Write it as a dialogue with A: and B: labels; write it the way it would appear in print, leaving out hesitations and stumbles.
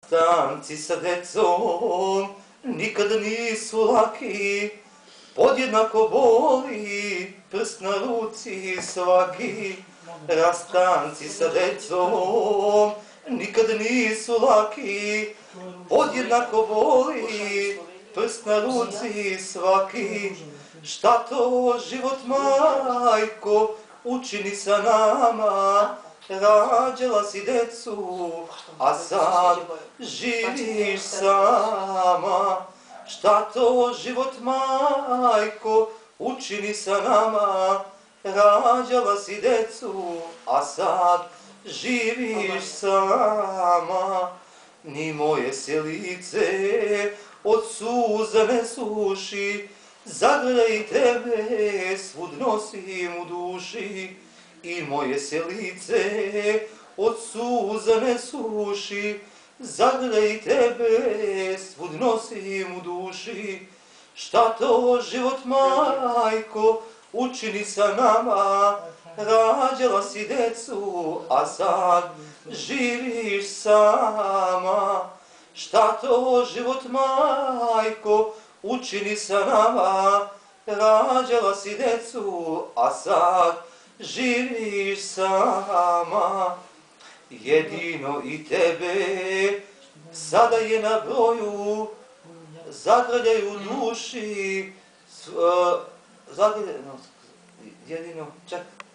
A: Tanci sa decom nikad nisu laki, podjednako boli prst na ruci svaki. Rastanci sa decom nikad nisu laki, podjednako boli prst na ruci svaki. Šta to život, majko, učini sa nama? Rađala si decu, a sad živiš sama. Šta to život, majko, učini sa nama? Rađala si decu, a sad živiš sama. Ni moje se lice od suza ne suši, zagrljaj tebe svud nosim u duši. I moje se lice od suza ne suši, zagrljaj tebe svud nosim u duši. Šta to život, majko, učini sa nama? Rađala si decu, a sad živiš sama. Šta to život, majko, učini sa nama? Rađala si decu, a sad živiš sama. Jedino i tebe sada je na broju, zagrljaj u duši, jedino, čak